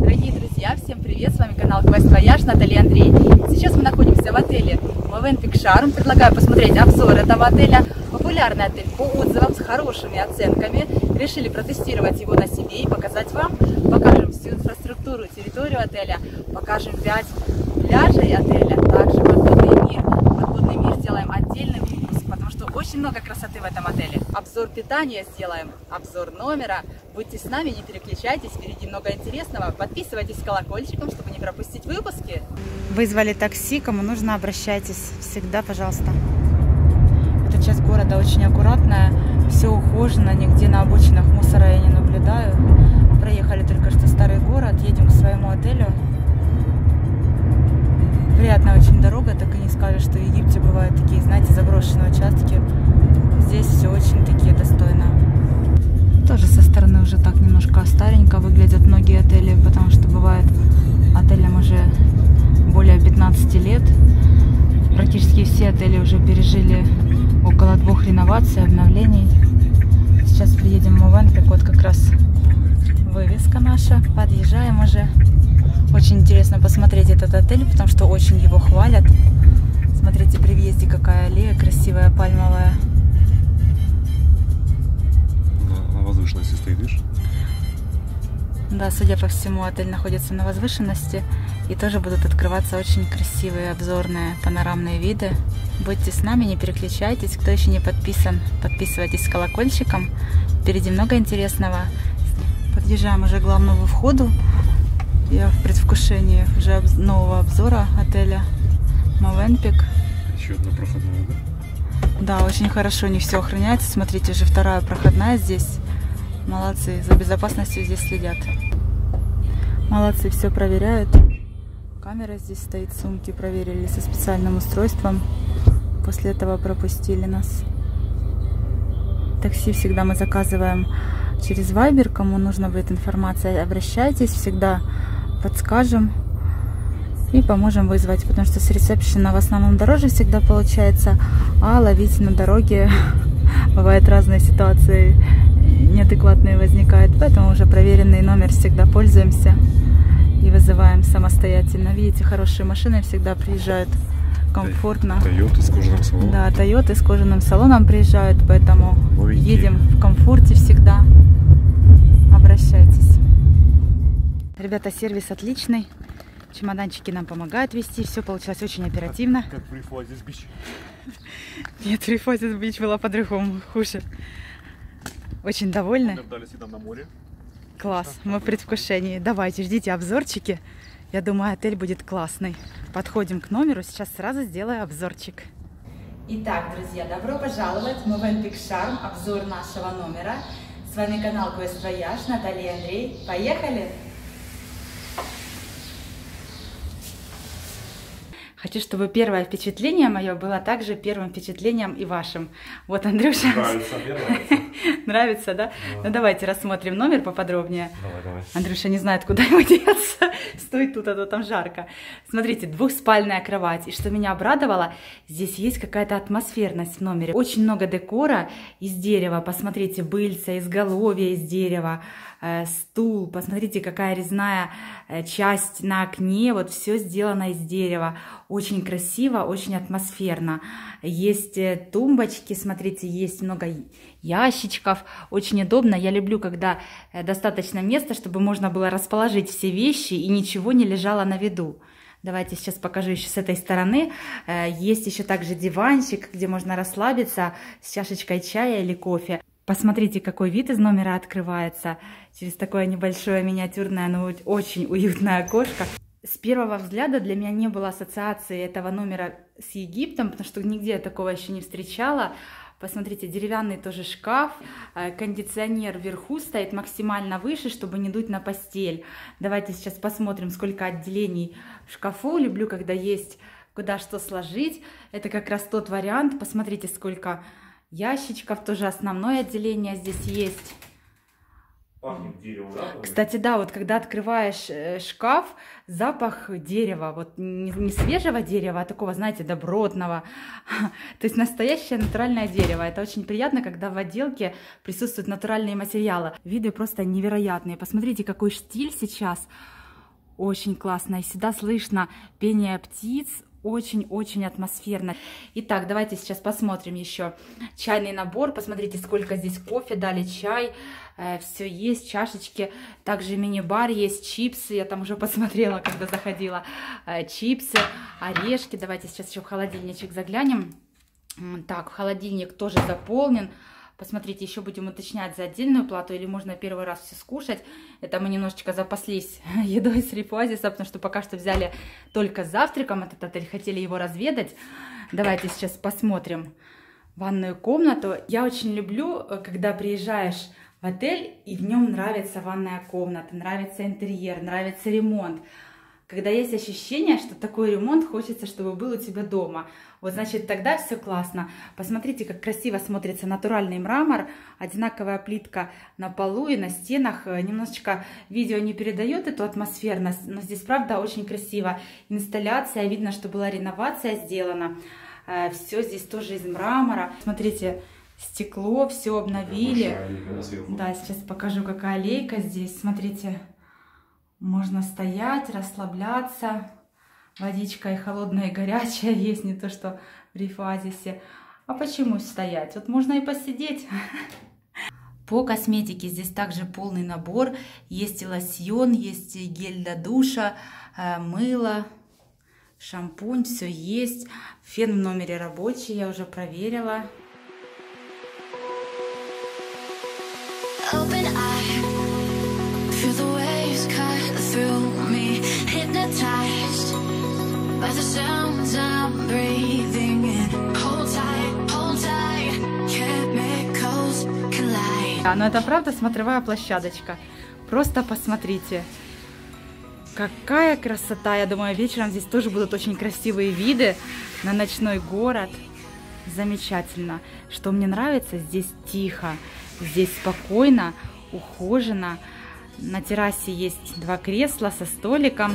Дорогие друзья, всем привет! С вами канал Quest Voyage, Наталья, Андрей. Сейчас мы находимся в отеле Mövenpick Charm. Предлагаю посмотреть обзор этого отеля. Популярный отель по отзывам с хорошими оценками. Решили протестировать его на себе и показать вам. Покажем всю инфраструктуру, территорию отеля. Покажем 5 пляжей отеля. Также подводный мир. Подводный мир сделаем отдельный выпуск, потому что очень много красоты в этом отеле. Обзор питания сделаем, обзор номера. Будьте с нами, не переключайтесь, впереди много интересного. Подписывайтесь с колокольчиком, чтобы не пропустить выпуски. Вызвали такси, кому нужно, обращайтесь. Всегда, пожалуйста. Эта часть города очень аккуратная, все ухожено, нигде на обочинах мусора я не наблюдаю. Проехали только что старый город, едем к своему отелю. Приятная очень дорога, так и не скажешь, что в Египте бывают такие, знаете, заброшенные участки. Здесь все очень такие достойно. Тоже со стороны уже так немножко старенько выглядят многие отели, потому что бывает отелям уже более 15 лет. Практически все отели уже пережили около 2 реноваций, обновлений. Сейчас приедем в Mövenpick, вот как раз вывеска наша. Подъезжаем уже. Очень интересно посмотреть этот отель, потому что очень его хвалят. Смотрите, при въезде какая аллея красивая, пальмовая. На возвышенности стоит, видишь? Да, судя по всему, отель находится на возвышенности. И тоже будут открываться очень красивые обзорные панорамные виды. Будьте с нами, не переключайтесь. Кто еще не подписан, подписывайтесь с колокольчиком. Впереди много интересного. Подъезжаем уже к главному входу. Я в предвкушении уже нового обзора отеля Mövenpick. Еще одна проходная, да? Да, очень хорошо, не все охраняется. Смотрите, уже вторая проходная здесь. Молодцы, за безопасностью здесь следят. Молодцы, все проверяют. Камера здесь стоит, сумки проверили со специальным устройством. После этого пропустили нас. Такси всегда мы заказываем через Viber. Кому нужна будет информация, обращайтесь. Всегда подскажем и поможем вызвать, потому что с ресепшена в основном дороже всегда получается, а ловить на дороге бывают разные ситуации, неадекватные возникают, поэтому уже проверенный номер всегда пользуемся и вызываем самостоятельно. Видите, хорошие машины всегда приезжают комфортно. Toyota с кожаным салоном. Да, Toyota с кожаным салоном приезжают, поэтому новенькие. Едем в комфорте всегда. Обращайтесь. Ребята, сервис отличный. Чемоданчики нам помогают везти. Все получилось очень оперативно. Как при Флазис Бич. Нет, при Флазис Бич было по-другому, хуже. Очень довольны. Дождались видом на море. Класс, мы в предвкушении. Давайте, ждите обзорчики. Я думаю, отель будет классный. Подходим к номеру, сейчас сразу сделаю обзорчик. Итак, друзья, добро пожаловать в Mövenpick Charm, обзор нашего номера. С вами канал Quest Voyage, Наталья и Андрей. Поехали! Хочу, чтобы первое впечатление мое было также первым впечатлением и вашим. Вот, Андрюша. Нравится, мне нравится. Нравится, да? Да. Ну, давайте рассмотрим номер поподробнее. Давай. Андрюша не знает, куда ему деться. Стой тут, а то там жарко. Смотрите, двухспальная кровать. И что меня обрадовало, здесь есть какая-то атмосферность в номере. Очень много декора из дерева. Посмотрите, быльца, изголовье из дерева, стул. Посмотрите, какая резная часть на окне. Вот все сделано из дерева. Очень красиво, очень атмосферно. Есть тумбочки, смотрите, есть много ящичков. Очень удобно. Я люблю, когда достаточно места, чтобы можно было расположить все вещи и ничего не лежало на виду. Давайте сейчас покажу еще с этой стороны. Есть еще также диванчик, где можно расслабиться с чашечкой чая или кофе. Посмотрите, какой вид из номера открывается. Через такое небольшое миниатюрное, но очень уютное окошко. С первого взгляда для меня не было ассоциации этого номера с Египтом, потому что нигде я такого еще не встречала. Посмотрите, деревянный тоже шкаф, кондиционер вверху стоит максимально выше, чтобы не дуть на постель. Давайте сейчас посмотрим, сколько отделений в шкафу. Люблю, когда есть куда что сложить. Это как раз тот вариант. Посмотрите, сколько ящичков, тоже основное отделение здесь есть. Пахнет деревом, да? Кстати, да, вот когда открываешь шкаф, запах дерева, вот не свежего дерева, а такого, знаете, добротного. То есть настоящее натуральное дерево. Это очень приятно, когда в отделке присутствуют натуральные материалы. Виды просто невероятные. Посмотрите, какой стиль сейчас. очень классно. И всегда слышно пение птиц. Очень-очень атмосферно. Итак, давайте сейчас посмотрим еще чайный набор. Посмотрите, сколько здесь кофе, дали чай. Все есть, чашечки. Также мини-бар есть, чипсы. Я там уже посмотрела, когда заходила. Чипсы, орешки. Давайте сейчас еще в холодильничек заглянем. Так, холодильник тоже заполнен. Посмотрите, еще будем уточнять за отдельную плату или можно первый раз все скушать. Это мы немножечко запаслись едой с Риф-Оазиса, потому что пока что взяли только с завтраком этот отель, хотели его разведать. Давайте сейчас посмотрим ванную комнату. Я очень люблю, когда приезжаешь в отель и в нем нравится ванная комната, нравится интерьер, нравится ремонт. Когда есть ощущение, что такой ремонт хочется, чтобы был у тебя дома. Вот, значит, тогда все классно. Посмотрите, как красиво смотрится натуральный мрамор. Одинаковая плитка на полу и на стенах. Немножечко видео не передает эту атмосферность, но здесь, правда, очень красиво. Инсталляция, видно, что была реновация сделана. Все здесь тоже из мрамора. Смотрите, стекло, все обновили. Да, сейчас покажу, какая аллейка здесь. Смотрите, можно стоять, расслабляться. Водичка и холодная, и горячая есть, не то что в Риф-Оазисе. А почему стоять? Вот можно и посидеть. По косметике здесь также полный набор. Есть и лосьон, есть и гель для душа, мыло, шампунь, все есть. Фен в номере рабочий, я уже проверила. By the sounds I'm breathing in. Hold tight, chemicals collide. Но это правда смотровая площадочка. Просто посмотрите. Какая красота. Я думаю, вечером здесь тоже будут очень красивые виды на ночной город. Замечательно. Что мне нравится, здесь тихо, здесь спокойно, ухоженно. На террасе есть 2 кресла со столиком.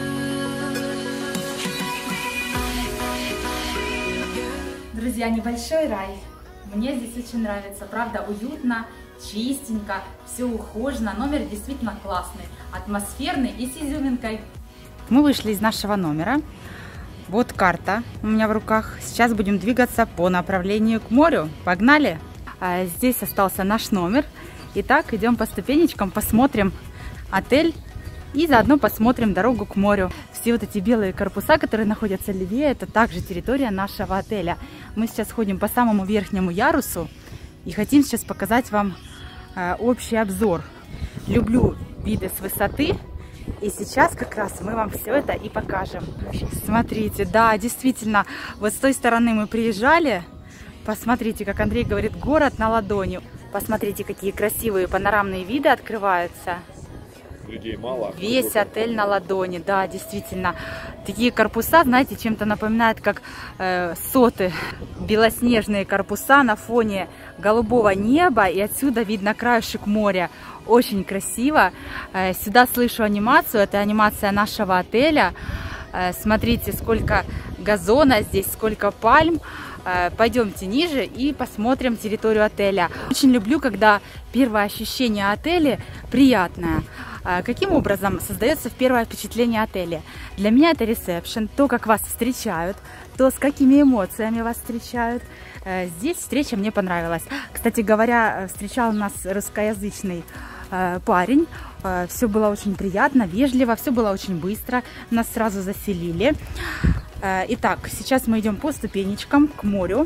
Друзья, небольшой рай. Мне здесь очень нравится. Правда, уютно, чистенько, все ухожено. Номер действительно классный, атмосферный и с изюминкой. Мы вышли из нашего номера. Вот карта у меня в руках. Сейчас будем двигаться по направлению к морю. Погнали! Здесь остался наш номер. Итак, идем по ступенечкам, посмотрим отель и заодно посмотрим дорогу к морю. Все вот эти белые корпуса, которые находятся левее, это также территория нашего отеля. Мы сейчас ходим по самому верхнему ярусу и хотим сейчас показать вам общий обзор. Люблю виды с высоты, и сейчас как раз мы вам все это и покажем. Смотрите, да, действительно, вот с той стороны мы приезжали. Посмотрите, как Андрей говорит, город на ладони. Посмотрите, какие красивые панорамные виды открываются. Людей мало. Весь отель на ладони, да, действительно. Такие корпуса, знаете, чем-то напоминают, как соты. Белоснежные корпуса на фоне голубого неба, и отсюда видно краешек моря. Очень красиво. Сюда слышу анимацию, это анимация нашего отеля. Смотрите, сколько газона здесь, сколько пальм. Пойдемте ниже и посмотрим территорию отеля. Очень люблю, когда первое ощущение о отеле приятное. Каким образом создается первое впечатление о отеле? Для меня это ресепшн, то, как вас встречают, то, с какими эмоциями вас встречают. Здесь встреча мне понравилась. Кстати говоря, встречал нас русскоязычный парень. Все было очень приятно, вежливо, все было очень быстро. Нас сразу заселили. Итак, сейчас мы идем по ступенечкам к морю.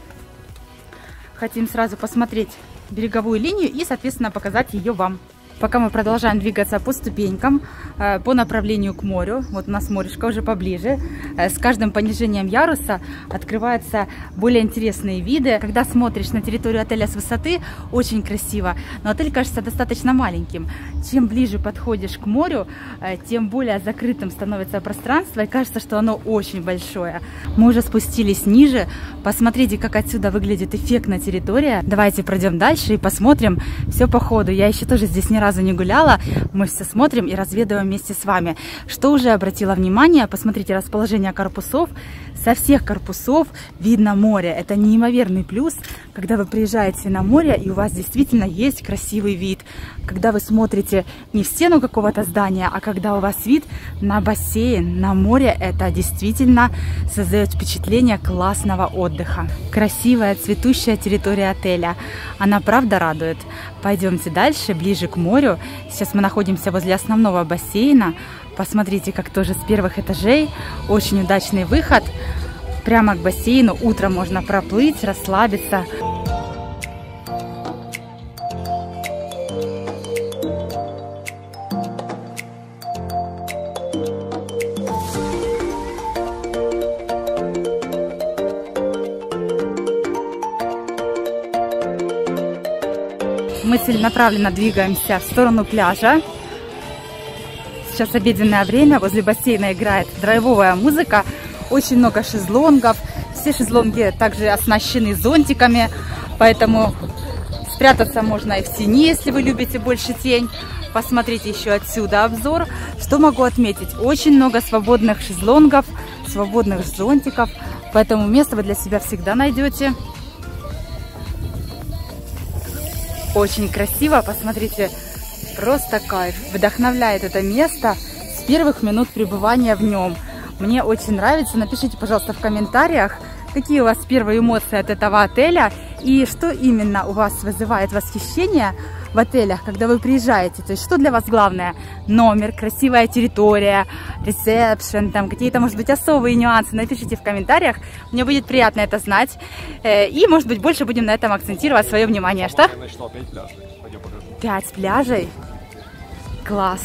Хотим сразу посмотреть береговую линию и, соответственно, показать ее вам. Пока мы продолжаем двигаться по ступенькам, по направлению к морю. Вот у нас морешко уже поближе. С каждым понижением яруса открываются более интересные виды. Когда смотришь на территорию отеля с высоты, очень красиво. Но отель кажется достаточно маленьким. Чем ближе подходишь к морю, тем более закрытым становится пространство. И кажется, что оно очень большое. Мы уже спустились ниже. Посмотрите, как отсюда выглядит эффектно территория. Давайте пройдем дальше и посмотрим все по ходу. Я еще тоже здесь не раз разу не гуляла, мы все смотрим и разведываем вместе с вами. Что уже обратила внимание, посмотрите расположение корпусов. Со всех корпусов видно море. Это неимоверный плюс, когда вы приезжаете на море и у вас действительно есть красивый вид. Когда вы смотрите не в стену какого-то здания, а когда у вас вид на бассейн, на море, это действительно создает впечатление классного отдыха. Красивая, цветущая территория отеля. Она правда радует. Пойдемте дальше, ближе к морю. Сейчас мы находимся возле основного бассейна. Посмотрите, как тоже с первых этажей. Очень удачный выход. Прямо к бассейну. Утром можно проплыть, расслабиться. Мы целенаправленно двигаемся в сторону пляжа. Сейчас обеденное время, возле бассейна играет драйвовая музыка, очень много шезлонгов, все шезлонги также оснащены зонтиками, поэтому спрятаться можно и в тени, если вы любите больше тень. Посмотрите еще отсюда обзор. Что могу отметить? Очень много свободных шезлонгов, свободных зонтиков, поэтому место вы для себя всегда найдете. Очень красиво, посмотрите. Просто кайф. Вдохновляет это место с первых минут пребывания в нем. Мне очень нравится. Напишите, пожалуйста, в комментариях, какие у вас первые эмоции от этого отеля и что именно у вас вызывает восхищение в отелях, когда вы приезжаете. То есть, что для вас главное? Номер, красивая территория, ресепшн, там какие-то, может быть, особые нюансы. Напишите в комментариях. Мне будет приятно это знать. И, может быть, больше будем на этом акцентировать свое внимание. Что? 5 пляжей? Класс.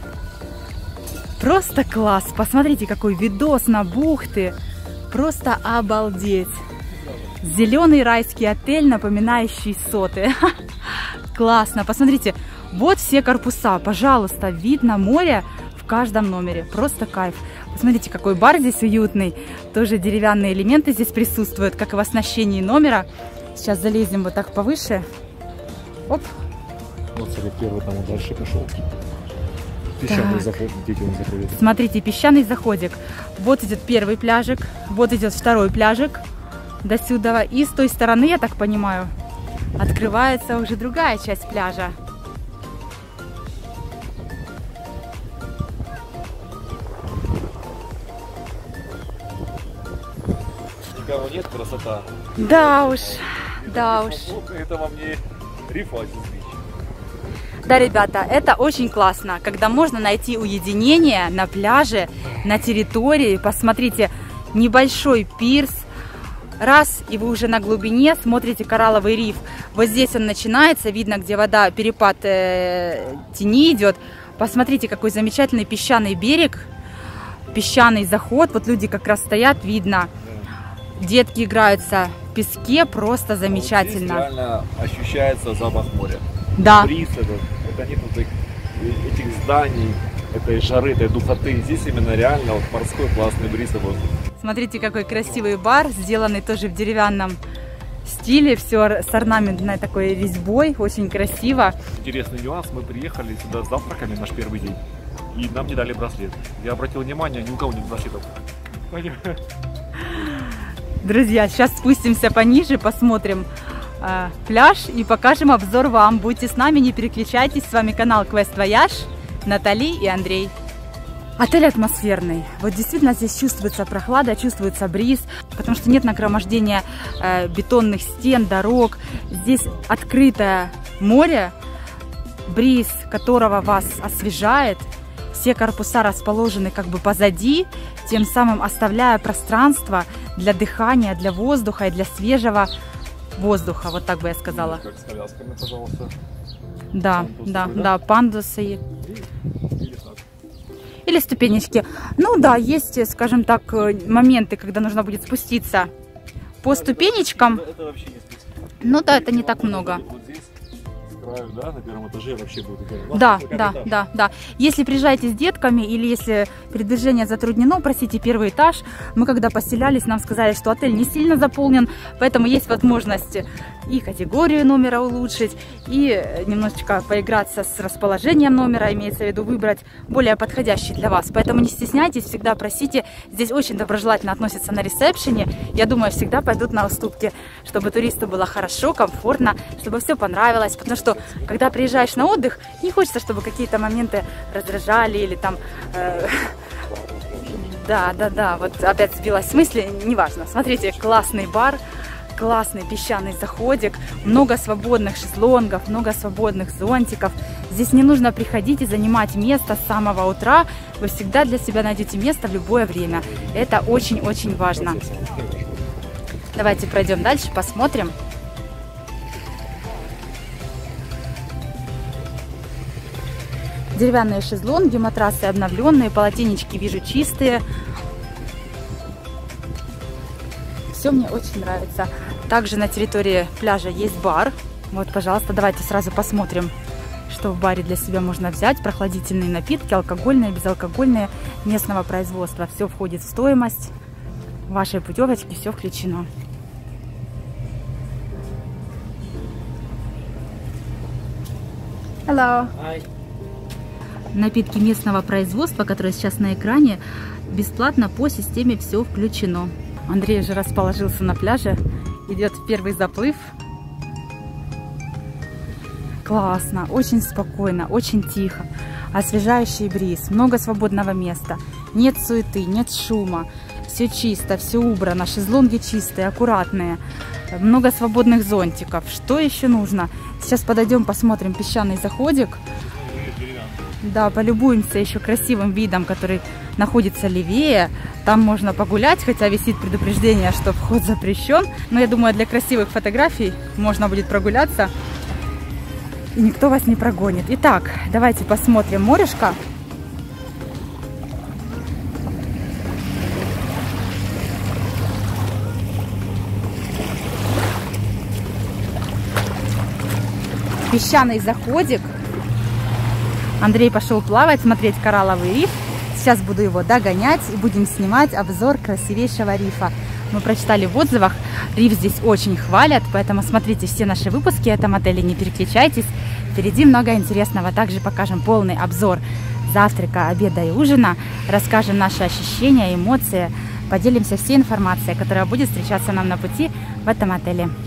Просто класс. Посмотрите, какой видос на бухты. Просто обалдеть. Зеленый райский отель, напоминающий соты. Классно. Посмотрите, вот все корпуса. Пожалуйста, вид на море в каждом номере. Просто кайф. Посмотрите, какой бар здесь уютный. Тоже деревянные элементы здесь присутствуют, как и в оснащении номера. Сейчас залезем вот так повыше. Оп. Вот, смотри, первый там он дальше пошел. Песчаный заход, где он заходит. Смотрите, песчаный заходик. Вот идет первый пляжик, вот идет второй пляжик до сюда. И с той стороны, я так понимаю, открывается уже другая часть пляжа. Никого нет, красота. Да уж, да уж. Это вам не риф, а Да, ребята, это очень классно, когда можно найти уединение на пляже, на территории. Посмотрите, небольшой пирс. Раз, и вы уже на глубине, смотрите коралловый риф. Вот здесь он начинается, видно, где вода, перепад тени идет. Посмотрите, какой замечательный песчаный берег, песчаный заход. Вот люди как раз стоят, видно. Детки играются в песке, просто замечательно. Вот здесь реально ощущается запах моря. Да. Бриз, это нет вот этих зданий, этой жары, этой духоты. Здесь именно реально вот морской классный бриз и воздух. Смотрите, какой красивый бар, сделанный тоже в деревянном стиле, все с орнаментной такой резьбой, очень красиво. Интересный нюанс, мы приехали сюда с завтраками, наш первый день, и нам не дали браслет. Я обратил внимание, ни у кого нет браслетов. Друзья, сейчас спустимся пониже, посмотрим пляж и покажем обзор вам. Будьте с нами, не переключайтесь. С вами канал Quest Voyage, Натали и Андрей. Отель атмосферный. Вот действительно здесь чувствуется прохлада, чувствуется бриз, потому что нет нагромождения бетонных стен, дорог. Здесь открытое море, бриз которого вас освежает. Все корпуса расположены как бы позади, тем самым оставляя пространство для дыхания, для воздуха и для свежего воздуха, вот так бы я сказала. Как с колясками, пожалуйста. Да, да, пандусы. Или ступенечки. Ну да, есть, скажем так, моменты, когда нужно будет спуститься по ступенечкам. Это вообще не спуститься. Ну да, это не так много. Вот здесь, с краю, да, на первом этаже вообще будет. Да. Если приезжаете с детками или если передвижение затруднено, просите первый этаж. Мы когда поселялись, нам сказали, что отель не сильно заполнен, поэтому есть возможность и категорию номера улучшить, и немножечко поиграться с расположением номера, имеется в виду выбрать более подходящий для вас. Поэтому не стесняйтесь, всегда просите. Здесь очень доброжелательно относятся на ресепшене. Я думаю, всегда пойдут на уступки, чтобы туристу было хорошо, комфортно, чтобы все понравилось. Потому что, когда приезжаешь на отдых, не хочется, чтобы какие-то моменты раздражали или там... Да, вот опять сбилась с мысли, неважно. Смотрите, классный бар, классный песчаный заходик, много свободных шезлонгов, много свободных зонтиков. Здесь не нужно приходить и занимать место с самого утра. Вы всегда для себя найдете место в любое время. Это очень-очень важно. Давайте пройдем дальше, посмотрим. Деревянные шезлонги, матрасы обновленные, полотенечки вижу чистые. Все мне очень нравится. Также на территории пляжа есть бар. Вот, пожалуйста, давайте сразу посмотрим, что в баре для себя можно взять. Прохладительные напитки, алкогольные, безалкогольные, местного производства. Все входит в стоимость вашей путевочки, все включено. Hello. Hi. Напитки местного производства, которые сейчас на экране, бесплатно по системе «Все включено». Андрей уже расположился на пляже, идет первый заплыв. Классно, очень спокойно, очень тихо, освежающий бриз, много свободного места, нет суеты, нет шума, все чисто, все убрано, шезлонги чистые, аккуратные, много свободных зонтиков. Что еще нужно? Сейчас подойдем, посмотрим песчаный заходик. Да, полюбуемся еще красивым видом, который находится левее. Там можно погулять, хотя висит предупреждение, что вход запрещен. Но я думаю, для красивых фотографий можно будет прогуляться, и никто вас не прогонит. Итак, давайте посмотрим морешко. Песчаный заходик. Андрей пошел плавать, смотреть коралловый риф. Сейчас буду его догонять и будем снимать обзор красивейшего рифа. Мы прочитали в отзывах, риф здесь очень хвалят, поэтому смотрите все наши выпуски о этом отеле, не переключайтесь. Впереди много интересного. Также покажем полный обзор завтрака, обеда и ужина. Расскажем наши ощущения, эмоции. Поделимся всей информацией, которая будет встречаться нам на пути в этом отеле.